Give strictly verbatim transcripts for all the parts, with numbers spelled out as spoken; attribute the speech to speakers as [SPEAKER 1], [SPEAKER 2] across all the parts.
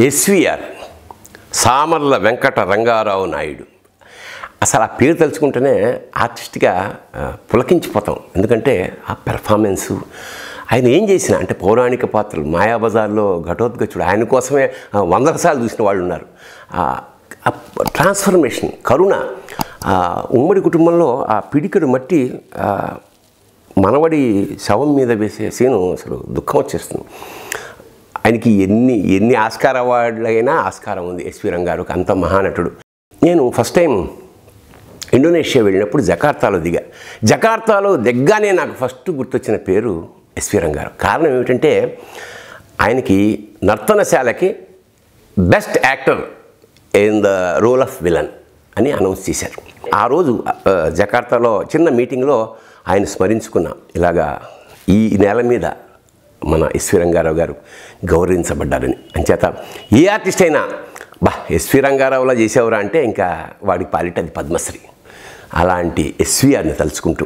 [SPEAKER 1] SVR Samarla Venkata Ranga Rao Naidu. అసలు ఆ పేరు తలుచుకుంటేనే ఆర్టిస్ట్గా పులకించిపోతాం. ఎందుకంటే ఆ పెర్ఫార్మెన్సు, ఆయన ఏం చేసినా అంటే పౌరాణిక పాత్రలు, మాయాబజార్లో ఘటోద్గచుడు, ఆయన కోసమే వందల సార్లు చూసిన వాళ్ళు ఉన్నారు. ట్రాన్స్ఫర్మేషన్, కరుణ, ఉమ్మడి కుటుంబంలో ఆ పిడికెడు మట్టి మనవడి శవం మీద వేసే సీను అసలు దుఃఖం వచ్చేస్తుంది. ఆయనకి ఎన్ని ఎన్ని ఆస్కార్ అవార్డులైనా ఆస్కారం ఉంది ఎస్వి రంగారావుకి, అంత మహానటుడు. నేను ఫస్ట్ టైం ఇండోనేషియా వెళ్ళినప్పుడు జకార్తాలో దిగా. జకార్తాలో దిగ్గానే నాకు ఫస్ట్ గుర్తొచ్చిన పేరు ఎస్వి రంగారావు. కారణం ఏమిటంటే ఆయనకి నర్తనశాలకి best actor in the role of villain అని అనౌన్స్ చేశారు. ఆ రోజు జకార్తాలో చిన్న మీటింగ్లో ఆయన స్మరించుకున్నాం, ఇలాగా ఈ నెల మీద మన ఎస్వి రంగారావు గారు గౌరవించబడ్డారని. అంచేత ఏ ఆర్టిస్ట్ అయినా బా ఎస్వి రంగారావులా చేసేవరా అంటే ఇంకా వాడికి పాలిట అది పద్మశ్రీ. అలాంటి ఎస్విఆర్ని తలుచుకుంటూ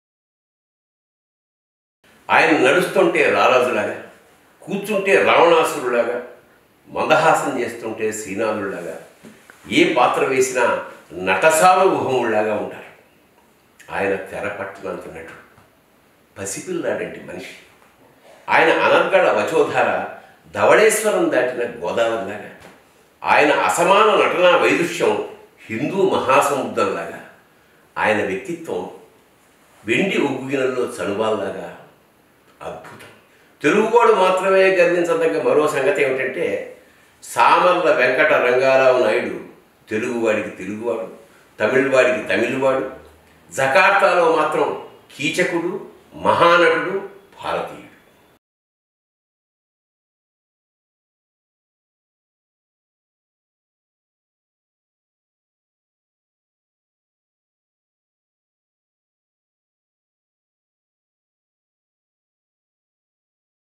[SPEAKER 1] ఆయన నడుస్తుంటే రారాజులాగా, కూర్చుంటే రావణాసురులాగా, మందహాసం చేస్తుంటే శ్రీనాథుడిలాగా, ఏ పాత్ర వేసినా నటసార్వభౌముడిలాగా ఉంటారు. ఆయన తెర పట్టునంత నటుడు, పసిపిల్లాడంటి మనిషి. ఆయన అనర్గళ వచోధార ధవళేశ్వరం దాటిన గోదావరిలాగా, ఆయన అసమాన నటనా వైదుష్యం హిందూ మహాసముద్రంలాగా, ఆయన వ్యక్తిత్వం వెండి ఉగ్గుగినల్లో చనుబాల్లాగా అద్భుతం. తెలుగువాడు మాత్రమే గర్వించదగ్గ మరో సంగతి ఏమిటంటే సామర్ల వెంకట రంగారావు నాయుడు తెలుగువాడికి తెలుగువాడు, తమిళవాడికి తమిళవాడు, జకార్తాలో మాత్రం కీచకుడు, మహానటుడు, భారతీయుడు.